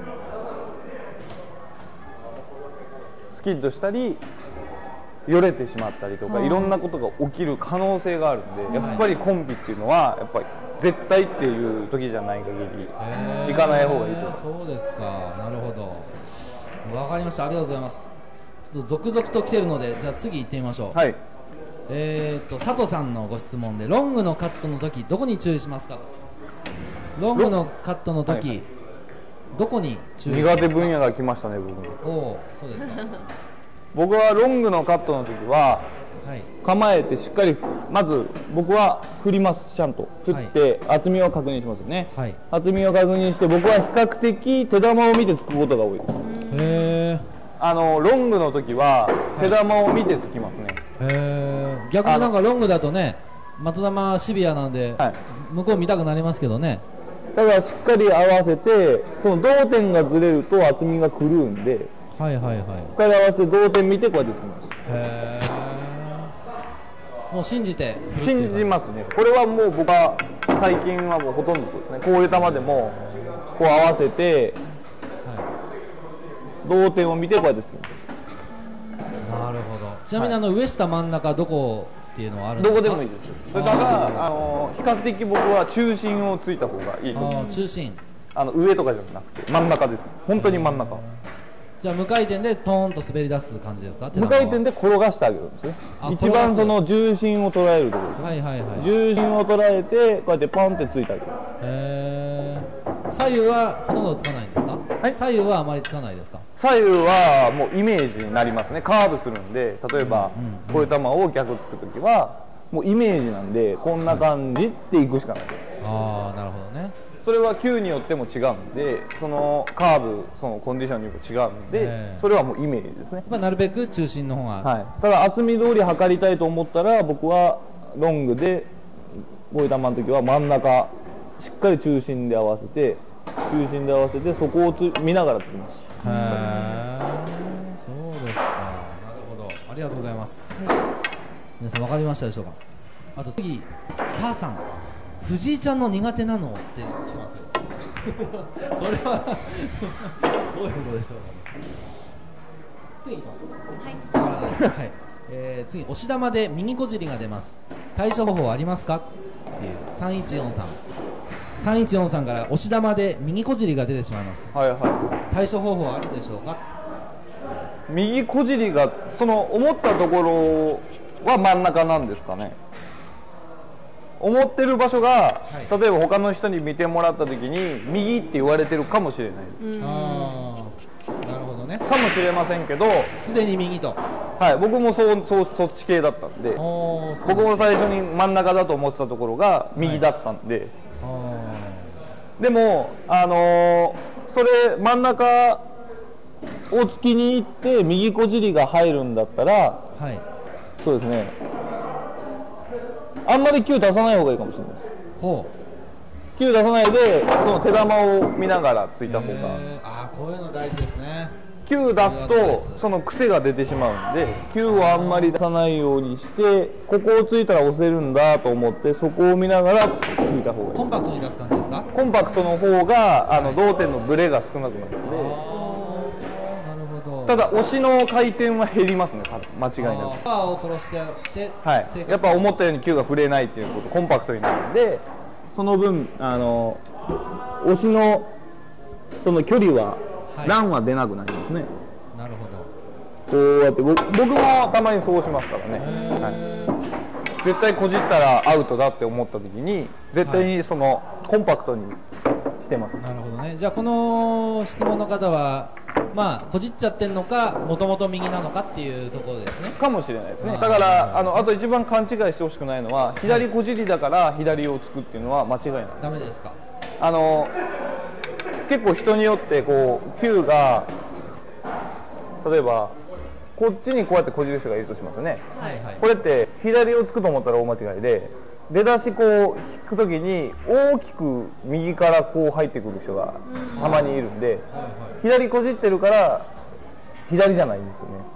スキッとしたりよれてしまったりとか、いろんなことが起きる可能性があるんで、やっぱりコンビっていうのはやっぱり絶対っていう時じゃない限り行かない方がいいと。 そうですか、なるほど、わかりました。ありがとうございます。ちょっと続々と来てるので、じゃあ次行ってみましょう。はい。佐藤さんのご質問で、ロングのカットの時どこに注意しますか？ロングのカットの時、はい、どこに注意しますか？ 苦手分野が来ましたね、僕に。 お、そうですか。 僕はロングのカットの時は、はい、構えてしっかりまず僕は振ります。ちゃんと振って、はい、厚みを確認しますよね、はい、厚みを確認して僕は比較的手玉を見てつくことが多いです。へー。ロングの時は手玉を見てつきますね。へー。逆になんかロングだとね、的球シビアなんで、はい、向こう見たくなりますけどね。 だからしっかり合わせて、その同点がずれると厚みが狂うんで、はいはいはい、しっかり合わせて同点見てこうやってつきます。へー。もう信じて信じますね。これはもう僕は最近はもうほとんどそうですね。こういう球でもこう合わせて、はい、同点を見てこうやってつきます。 なるほど。ちなみに上下真ん中どこっていうのはあるんですか？ どこでもいいです。それから比較的僕は中心をついた方がいいと思います。 中心。 上とかじゃなくて真ん中です。本当に真ん中。 じゃあ無回転でトーンと滑り出す感じですか？ 無回転で転がしてあげるんですね。一番その重心を捉えるところです。はいはいはい。重心を捉えてこうやってポンってついてあげる。へー。左右はほとんどつかないんですか？はい。左右はあまりつかないですか？ 左右はもうイメージになりますね。カーブするんで、例えばこういう球を逆つくときはもうイメージなんでこんな感じっていくしかないです。 ああ、なるほどね。 それは球によっても違うんで、そのカーブ、そのコンディションによって違うんで、それはもうイメージですね。 なるべく中心の方が、 はい、ただ厚み通り測りたいと思ったら僕はロングでこういう球の時は真ん中しっかり中心で合わせてそこを見ながらつきます。へー、そうですか。なるほど、ありがとうございます。皆さん分かりましたでしょうか？あと次、母さん、藤井ちゃんの苦手なのって来てますよ。これはどういうことでしょうかね。次行きましょう。はい。はい。次、押し玉で右小尻が出ます。対処方法ありますかっていう3143から押し玉で右小尻が出てしまいます。はいはい。対処方法あるでしょうか？ 右小尻がその思ったところは真ん中なんですかね。思ってる場所が、はい、例えば他の人に見てもらった時に右って言われてるかもしれないです。 ああ、なるほどね。 かもしれませんけど、 すでに右と。はい、 僕もそっち系だったんで、僕も最初に真ん中だと思ってたところが右だったんで、はい、でもそれ真ん中を突きに行って右小尻が入るんだったら、はい、そうですね。あんまり球出さない方がいいかもしれないです。ほう。 球出さないでその手玉を見ながらついた方が、 こういうの大事ですね。 球出すとその癖が出てしまうんで、球をあんまり出さないようにして、ここをついたら押せるんだと思ってそこを見ながらついた方がいい。 コンパクトに出す感じですか？ コンパクトの方が同点のブレが少なくなるので。ただ押しの回転は減りますね、間違いなく。 パワーを殺してやって、 はい、やっぱ思ったように球が触れないっていうこと、コンパクトになるんで、その分押しのその距離は、ランは出なくなりますね。 なるほど。 こうやって僕もたまにそうしますからね。はい、絶対こじったらアウトだって思った時に絶対にそのコンパクトにしてます。 なるほどね。じゃあこの質問の方はこじっちゃってんのか、もともと右なのかっていうところですね。 かもしれないですね。だからあと一番勘違いしてほしくないのは、左こじりだから左をつくっていうのは間違いない。 ダメですか？ 結構人によってこう球が例えばこっちにこうやってこじる人がいるとしますよね。これって左をつくと思ったら大間違いで、出だしこう引くときに大きく右からこう入ってくる人がたまにいるんで、左こじってるから左じゃないんですよね。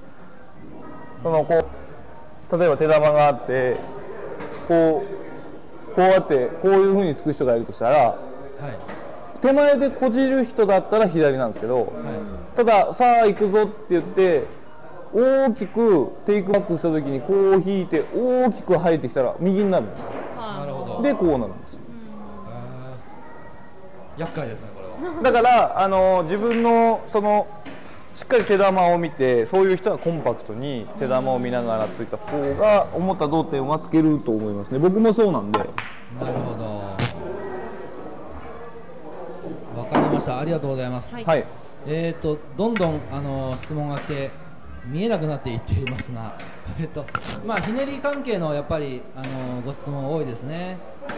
例えば手玉があってこうやってこういう風につく人がいるとしたら、手前でこじる人だったら左なんですけど、たださあ行くぞって言って大きくテイクバックした時にこう引いて大きく入ってきたら右になるんですよ。 なるほど。 でこうなるんですよ。 厄介ですね、これは。 だから自分のしっかり手玉を見て、そういう人はコンパクトに手玉を見ながらついた方が思った同点はつけると思いますね。僕もそうなんで。なるほど。わかりました。ありがとうございます。 はい。 どんどん質問が来て見えなくなっていっていますが、ひねり関係のやっぱりご質問多いですね。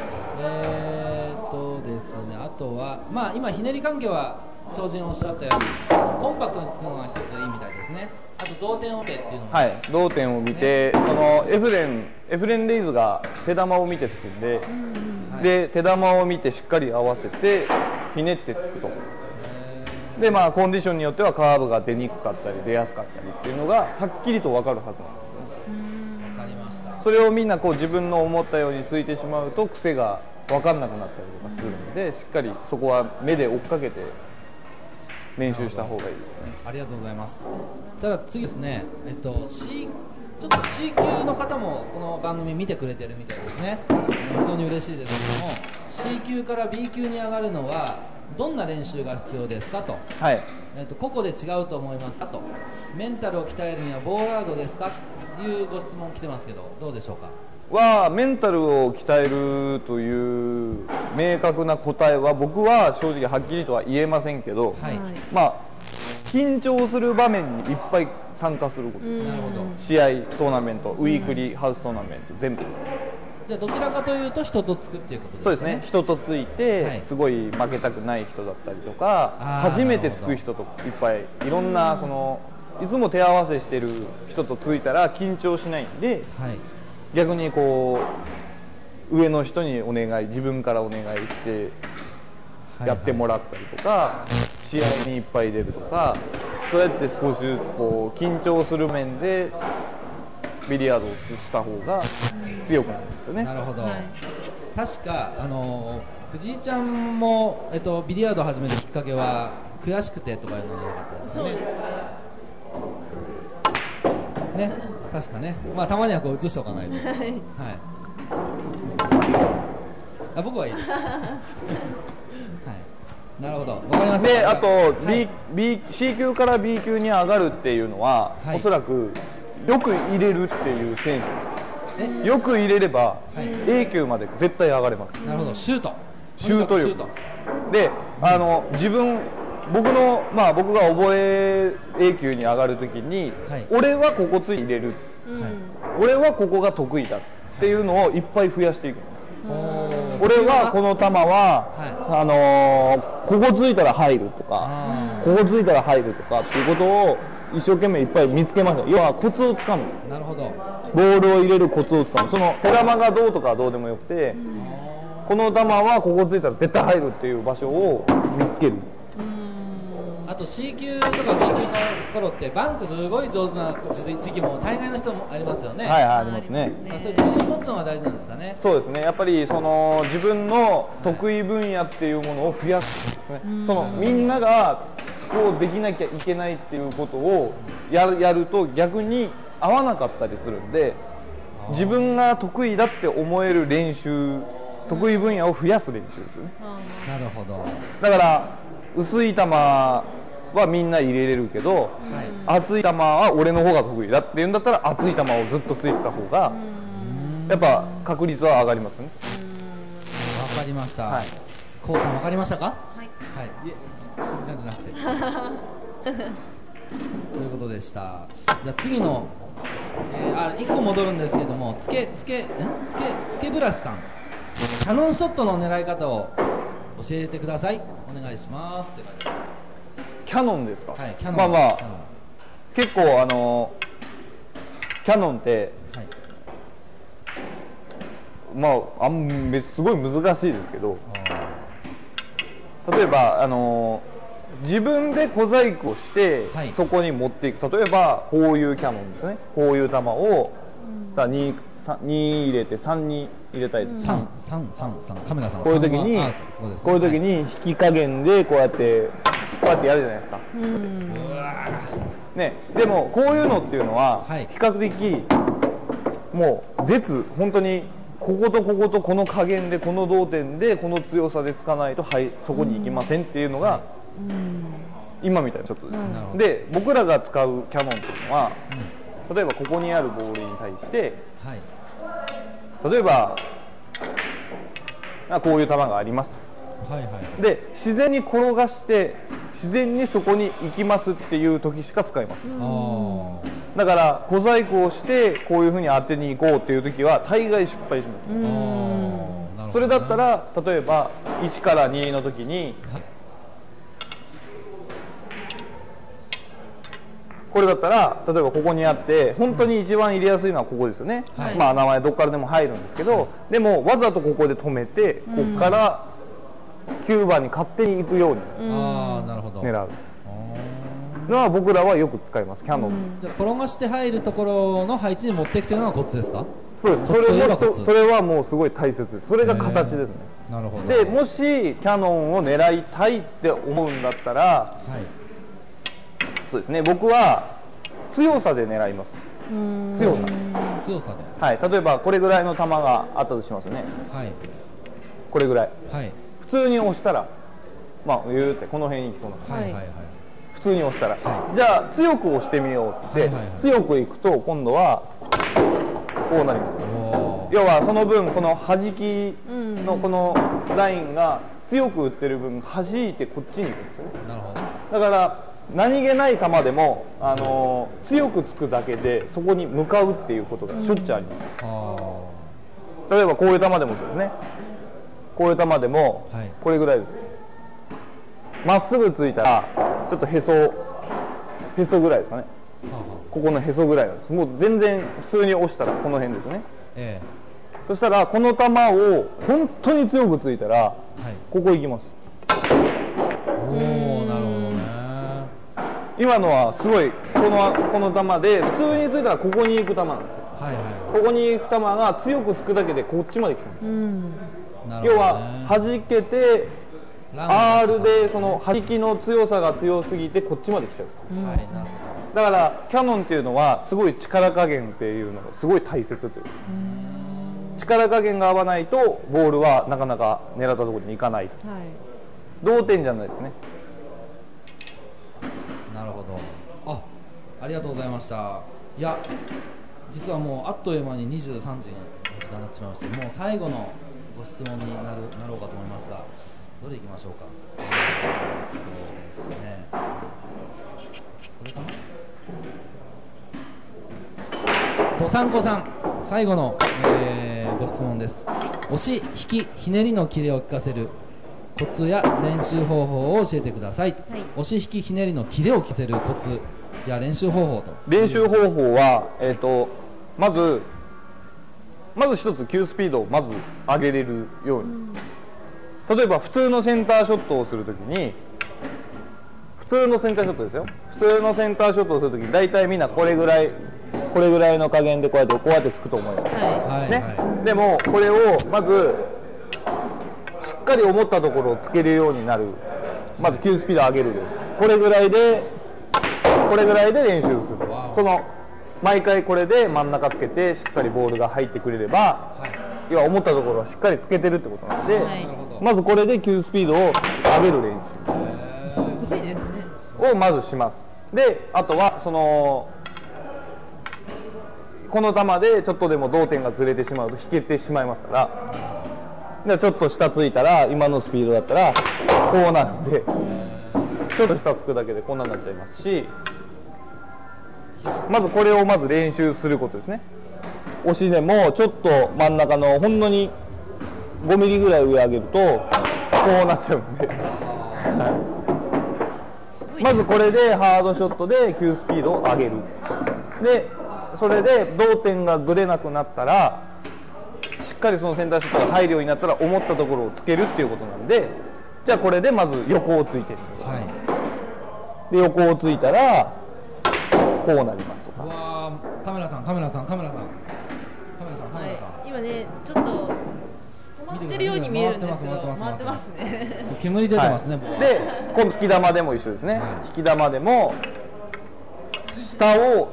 ですね、あとは今ひねり関係は超人おっしゃったようにコンパクトにつくのが一ついいみたいですね。あと同点を見てっていうのも、 同点を見て、エフレンレイズが手玉を見てつくんで、で手玉を見てしっかり合わせてひねってつくと。でコンディションによってはカーブが出にくかったり出やすかったりっていうのがはっきりと分かるはずなんですね。 わかりました。 それをみんな自分の思ったようについてしまうと癖が分かんなくなったりとかするので、しっかりそこは目で追っかけて練習した方がいいですね。 ありがとうございます。ただ次ですね、ちょっと C 級の方もこの番組見てくれてるみたいですね。非常に嬉しいですけども、 C 級から B 級に上がるのはどんな練習が必要ですかと、個々で違うと思いますかと、メンタルを鍛えるにはボーラードですかというご質問来てますけど、どうでしょうか。 メンタルを鍛えるという明確な答えは僕は正直はっきりとは言えませんけど、緊張する場面にいっぱい参加すること、試合、トーナメント、ウィークリーハウストーナメント全部。 じゃあどちらかというと人とつくっていうことですね。 そうですね。人とついて、すごい負けたくない人だったりとか、初めてつく人といっぱいいろんないつも手合わせしてる人とついたら緊張しないんで、逆に上の人に自分からお願いしてやってもらったりとか、試合にいっぱい出るとか、そうやって少しずつ緊張する面でビリヤードをした方が強くなるんですよね。 なるほど。確か藤井ちゃんも、ビリヤードを始めるきっかけは悔しくてとかいうのじゃなかったですよね。ね、確かね。たまには映しておかないと。僕はいいです。なるほど。わかりました。 で、あと、C 級から B 級に上がるっていうのは、おそらくよく入れるっていう選手です。よく入れれば A 級まで絶対上がれます。 なるほど。シュート力で、僕が覚え A 級に上がるときに、俺はここつい入れる、俺はここが得意だっていうのをいっぱい増やしていくんです。俺はこの球は、ここついたら入るとか、ここついたら入るとかっていうことを一生懸命いっぱい見つけました。要はコツをつかむ。 なるほど。 ボールを入れるコツをつかむ。その手玉がどうとかはどうでもよくて、 この球はここついたら絶対入るっていう場所を見つける。 あと C 級とか B 級の頃ってバンクすごい上手な時期も大概の人もありますよね。 はい、ありますね。 そういう自信を持つのが大事なんですかね。 そうですね。やっぱりその自分の得意分野っていうものを増やすんですね。そのみんながこうできなきゃいけないっていうことをやると逆に合わなかったりするんで、自分が得意だって思える練習、得意分野を増やす練習ですよね。 なるほど。 だから薄い球はみんな入れれるけど、厚い球は俺の方が得意だっていうんだったら厚い球をずっとついてた方がやっぱ確率は上がりますね。 わかりました。コウさんわかりましたか？はい。いえ、おじさんじゃなくて。ということでした。じゃあ次の、1個戻るんですけども、つけブラシさん、キャノンショットの狙い方を教えてください。お願いしますって書いてます。 キャノンですか？ はい、キャノン。 まあまあ、結構キャノンって、まあすごい難しいですけど、例えば自分で小細工をして、そこに持っていく。例えばこういうキャノンですね。こういう球を2入れて3に入れたいです。3カメラさん。こういう時に引き加減でこうやってやるじゃないですか。ね、でもこういうのっていうのは比較的もう本当にこことこことこの加減でこの同点でこの強さでつかないとそこに行きませんっていうのが今みたいなちょっとです。で僕らが使うキャノンっていうのは例えばここにあるボールに対して例えばこういう球があります。で自然に転がして自然にそこに行きますっていう時しか使います。だから小細工をしてこういうふうに当てに行こうっていう時は大概失敗します。それだったら例えば1から2の時にこれだったら例えばここにあって本当に一番入れやすいのはここですよね。まあ名前どっからでも入るんですけど、でもわざとここで止めてここから9番に勝手に行くように狙うのは僕らはよく使います。キャノン。 転がして入るところの配置に持っていくというのがコツですか？ そうです。それはもうすごい大切です。それが形ですね。 なるほど。 でもしキャノンを狙いたいって思うんだったら、そうですね。僕は強さで狙います。強さで。はい。例えばこれぐらいの球があったとしますよね。はい。これぐらい。はい。普通に押したら、まあ言うてこの辺に行きそうな。はいはいはい。普通に押したら、じゃあ強く押してみようって、強くいくと今度はこうなります。要はその分この弾きのこのラインが強く打ってる分弾いてこっちに行くんですよね。なるほど。だから何気ない球でも強くつくだけでそこに向かうっていうことがしょっちゅうあります。例えばこういう球でもそうですね。こういう球でもこれぐらいです。まっすぐついたらちょっとへそぐらいですかね。ここのへそぐらいなんです。もう全然普通に押したらこの辺ですね。そしたらこの球を本当に強くついたらここ行きます。 なるほどね。 今のはすごいこの球で普通についたらここに行く球なんですよ。ここに行く球が強くつくだけでこっちまで来るんです。要は弾けて R でその弾きの強さが強すぎてこっちまで来ちゃう。だからキャノンっていうのはすごい力加減っていうのがすごい大切という。力加減が合わないとボールはなかなか狙ったところに行かない。同点じゃないですね。 なるほど。ありがとうございました。いや実はもうあっという間に23時にお時間になってしまいまして、もう最後のご質問になろうかと思いますが、どれいきましょうか。そうですね。これかな。どさんこさん、最後の、ご質問です。押し引きひねりのキレを効かせるコツや練習方法を教えてください。押し引きひねりのキレを効かせるコツや練習方法と。 練習方法はまずまず一つ急スピードをまず上げれるように、例えば普通のセンターショットをするときに、普通のセンターショットですよ、普通のセンターショットをするときに大体みんなこれぐらいの加減でこうやってつくと思います、ね。でもこれをまずしっかり思ったところをつけるようになる、まず急スピードを上げる、これぐらいで練習する。その毎回これで真ん中つけてしっかりボールが入ってくれれば、要は思ったところはしっかりつけてるってことなので、まずこれで急スピードを上げる練習をまずします。で、あとはこの球でちょっとでも同点がずれてしまうと引けてしまいますから、ちょっと下ついたら今のスピードだったらこうなるんで、ちょっと下つくだけでこんなになっちゃいますし、まずこれをまず練習することですね。押しでもちょっと真ん中のほんのに5ミリぐらい上上げるとこうなっちゃうんでまずこれでハードショットで急スピードを上げる。でそれで同点がずれなくなったら、しっかりそのセンターショットが入るようになったら思ったところをつけるっていうことなんで、じゃあこれでまず横をついてる、で横をついたらこうなりますとか。 カメラさん、 今ねちょっと止まってるように見えるんですけど、回ってますね。 そう、煙出てますね。 で引き玉でも一緒ですね。引き玉でも下を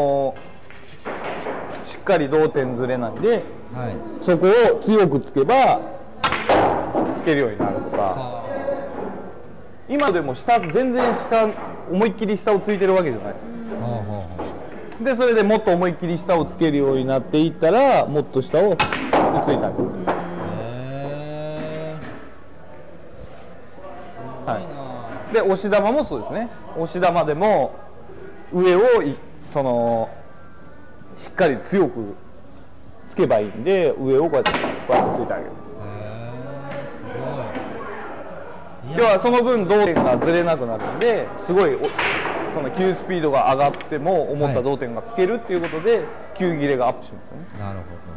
しっかり同点ずれないで、そこを強くつけばつけるようになるとか。今でも全然下思いっきり下をついてるわけじゃない。でそれでもっと思いっきり下をつけるようになっていったら、もっと下をついたり。で押し玉もそうですね。押し玉でも上をしっかり強くつけばいいんで、上をこうやってついてあげる。要はその分同点がずれなくなるんで、すごい急スピードが上がっても思った同点がつけるっていうことで、急切れがアップしますよね。 なる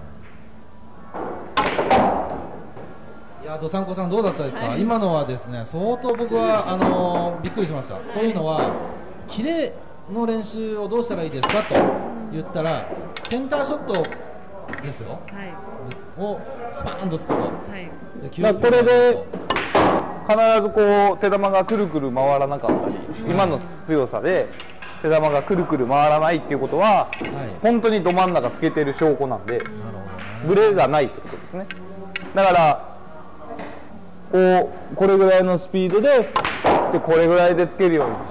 ほど。いや、どさんこさんどうだったですか？今のはですね、相当僕はびっくりしました。というのは、キレの練習をどうしたらいいですかと言ったら、センターショットですよ、をスパーンとつくと、これで必ずこう手玉がくるくる回らなかったり、今の強さで手玉がくるくる回らないっていうことは、本当にど真ん中つけてる証拠なんで、ブレがないってことですね。だからこれぐらいのスピードでこれぐらいでつけるように。だ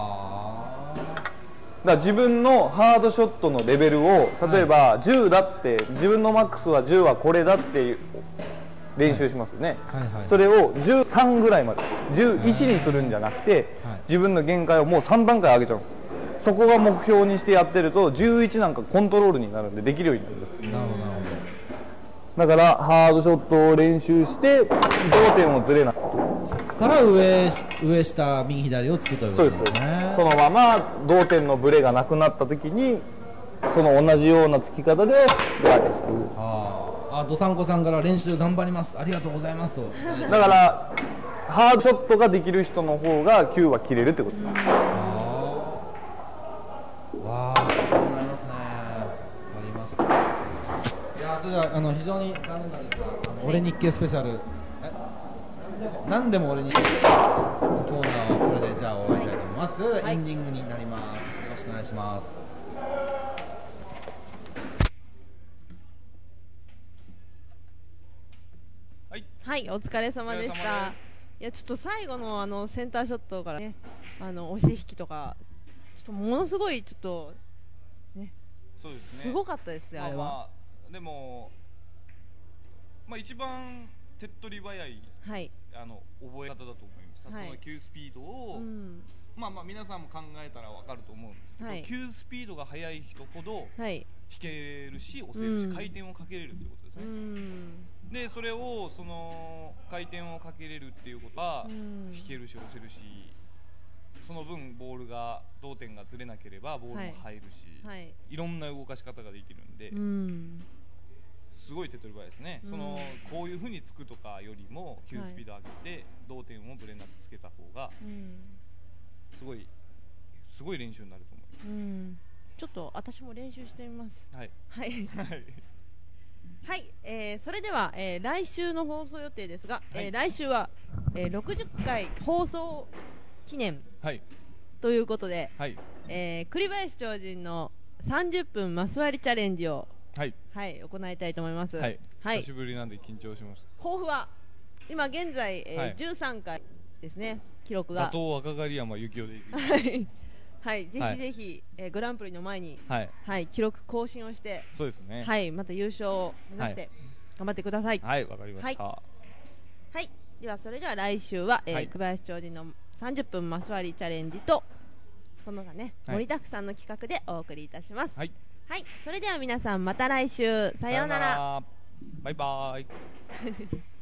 から自分のハードショットのレベルを、例えば10だって、自分のマックスは10はこれだっていう練習しますよね。それを13ぐらいまで、11にするんじゃなくて、自分の限界をもう3段階上げちゃうんです。そこが目標にしてやってると、11なんかコントロールになるんでできるようになるんです。だからハードショットを練習して同点をずれなす。 そこから上下右左をつくということですね。 そのまま同点のブレがなくなった時に、その同じようなつき方でブラケしてる。 どさんこさんから練習頑張ります、ありがとうございますと。 だからハードショットができる人の方が球は切れるってことです。 わあ、そうなりますね。ありました。いや、それでは非常に残念なんですが、俺日経スペシャル、何でも俺日経のコーナーをこれでじゃあ終わりたいと思います。それではエンディングになります。よろしくお願いします。 はい、お疲れ様でした。いや、ちょっと最後のセンターショットからね、押し引きとか、ちょっとものすごいちょっとね、 そうですね、 すごかったですね、あれは。 でも、一番手っ取り早い、覚え方だと思います。その急スピードを、皆さんも考えたら分かると思うんですけど、急スピードが速い人ほど引けるし、押せるし、回転をかけれるってことですね。でそれを回転をかけれるっていうことは、引けるし押せるし、その分ボールが同点がずれなければボールも入るし、いろんな動かし方ができるんで、 すごい手っ取り早いですね、こういう風につくとかよりも急スピード上げて、同点をブレなくつけた方が、すごい練習になると思います。 ちょっと私も練習してみます。はいはいはい、それでは、来週の放送予定ですが、来週は、60回放送記念ということで、栗林超人の30分マス割りチャレンジを、行いたいと思います。 久しぶりなんで緊張します。 抱負は今現在、13回ですね、記録が。 打倒若狩山幸雄ではい、ぜひぜひ、グランプリの前に、記録更新をして、 そうですね、 また優勝を目指して頑張ってください。 はい、わかりました。はい、 ではそれでは来週は、栗林超人の30分マス割りチャレンジとその他ね、盛りだくさんの企画でお送りいたします。はい、それでは皆さんまた来週、さようなら。 バイバイ。